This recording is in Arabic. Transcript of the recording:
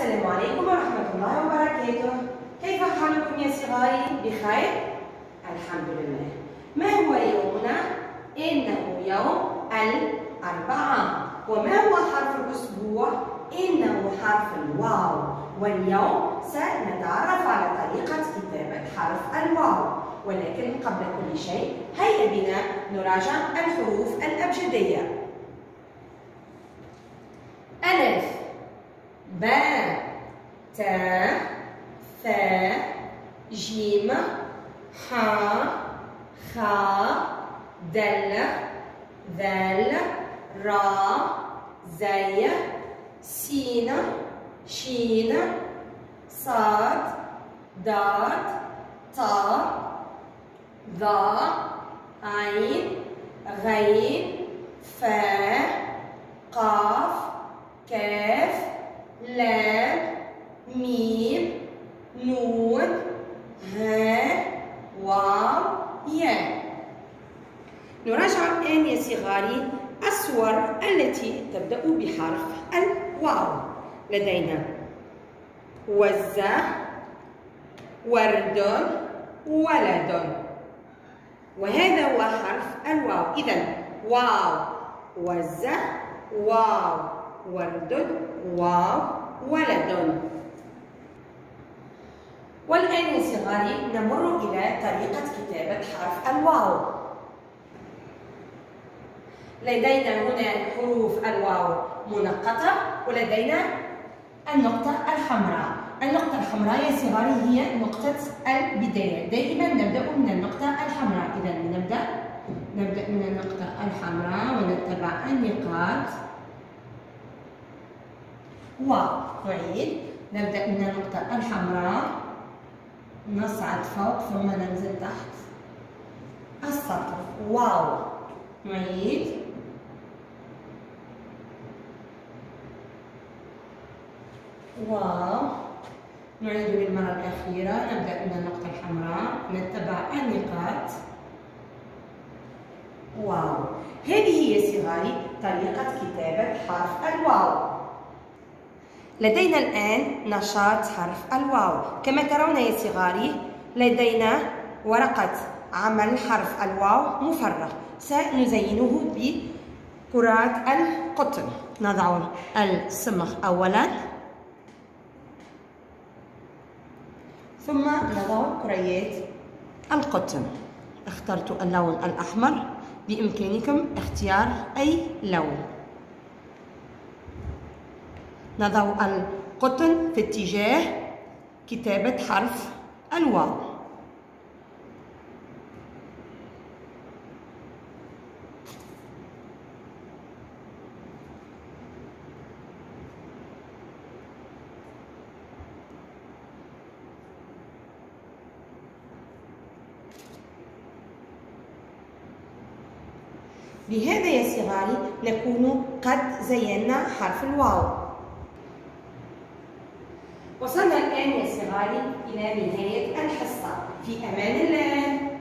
السلام عليكم ورحمة الله وبركاته. كيف حالكم يا صغاري؟ بخير؟ الحمد لله. ما هو يومنا؟ إنه يوم الأربعاء. وما هو حرف الأسبوع؟ إنه حرف الواو. واليوم سنتعرف على طريقة كتابة حرف الواو، ولكن قبل كل شيء هيا بنا نراجع الحروف الأبجدية. ألف، باء، تاء، ثاء، جيم، حاء، خاء، دال، ذال، راء، زي، سين، شين، صاد، ضاد، طاء، ظاء، عين، غين، فاء، قاف، كاف، لام، ميم، نون، هاء، واو، ياء. نراجع الآن يا صغاري الصور التي تبدأ بحرف الواو. لدينا وزة، ورد، ولد، وهذا هو حرف الواو. إذن واو، وزة، واو، ورد، واو، ولد. والآن يا صغاري نمر إلى طريقة كتابة حرف الواو. لدينا هنا حروف الواو منقطة، ولدينا النقطة الحمراء. النقطة الحمراء يا صغاري هي نقطة البداية. دائما نبدأ من النقطة الحمراء. إذا نبدأ من النقطة الحمراء ونتبع النقاط ونعيد. نبدأ من النقطة الحمراء، نصعد فوق ثم ننزل تحت السطر. واو. نعيد. واو. نعيد للمرة الأخيرة. نبدأ من النقطة الحمراء، نتبع النقاط. واو. هذه هي صغاري طريقة كتابة حرف الواو. لدينا الآن نشاط حرف الواو. كما ترون يا صغاري لدينا ورقة عمل حرف الواو مفرغ، سنزينه بكرات القطن. نضع الصمغ أولا، ثم نضع كريات القطن. اخترت اللون الأحمر، بإمكانكم اختيار أي لون. نضع القطن في اتجاه كتابة حرف الواو. بهذا يا صغاري نكون قد زينا حرف الواو. وصلنا الآن يا صغاري إلى نهاية الحصة. في أمان الله.